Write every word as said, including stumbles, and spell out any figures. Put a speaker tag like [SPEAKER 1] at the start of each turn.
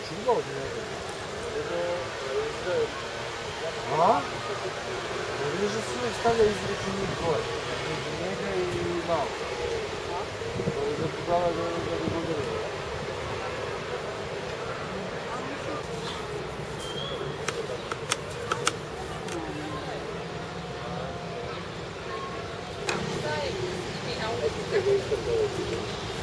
[SPEAKER 1] Čudo od njega. A? Ne vidiš da se uvijek stavlja izreći njih dvoje. Između njega i malo. To je da budala da bi udarila.
[SPEAKER 2] Šta je s njimi auto?